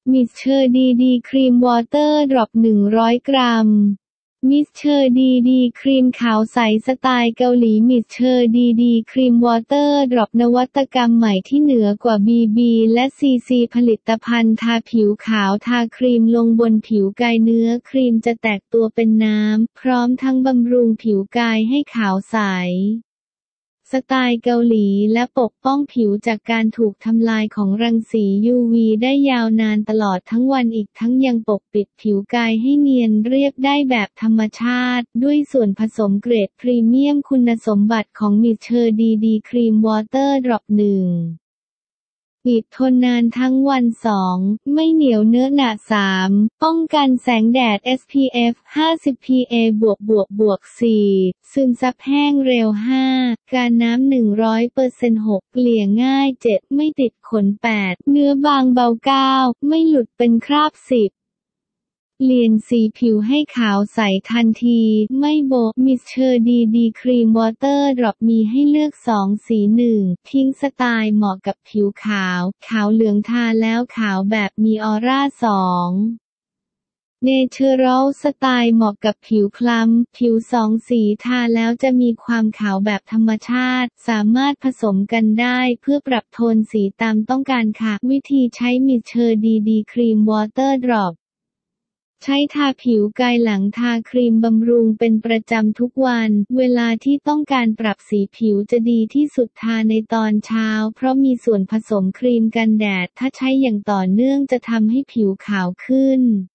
มิสเชอร์ดีดีครีมวอเตอร์ดรอป100 กรัมมิสเชอร์ดีดีครีมขาวใสสไตล์เกาหลีมิสเชอร์ดีดีครีมวอเตอร์ดรอปนวัตกรรมใหม่ที่เหนือกว่าบีและซีผลิตภัณฑ์ทาผิวขาวทาครีมลงบนผิวกายเนื้อครีมจะแตกตัวเป็นน้ำพร้อมทั้งบำรุงผิวกายให้ขาวใสสไตล์เกาหลีและปกป้องผิวจากการถูกทำลายของรังสี UV ได้ยาวนานตลอดทั้งวันอีกทั้งยังปกปิดผิวกายให้เนียนเรียบได้แบบธรรมชาติด้วยส่วนผสมเกรดพรีเมียมคุณสมบัติของมิสเชอร์ดีดีครีมวอเตอร์ดรอป1ปิดทนนานทั้งวัน2ไม่เหนียวเนื้อหนา3ป้องกันแสงแดด SPF 50 PA+++4 ซึมซับแห้งเร็ว5การน้ำ 100% 6เกลี่ยง่าย7ไม่ติดขน8เนื้อบางเบา9ไม่หลุดเป็นคราบ10เปลี่ยนสีผิวให้ขาวใสทันทีไม่โบะมิสเชอร์ดีดีครีมวอเตอร์ดรอปมีให้เลือก2สี1พิงค์สไตล์เหมาะกับผิวขาวเหลืองทาแล้วขาวแบบมีออร่า2เนเชอรัลสไตล์เหมาะกับผิวคล้ำผิว2สีทาแล้วจะมีความขาวแบบธรรมชาติสามารถผสมกันได้เพื่อปรับโทนสีตามต้องการค่ะวิธีใช้มิสเชอร์ดีดีครีมวอเตอร์ดรอปใช้ทาผิวกายหลังทาครีมบำรุงเป็นประจำทุกวันเวลาที่ต้องการปรับสีผิวจะดีที่สุดทาในตอนเช้าเพราะมีส่วนผสมครีมกันแดดถ้าใช้อย่างต่อเนื่องจะทำให้ผิวขาวขึ้น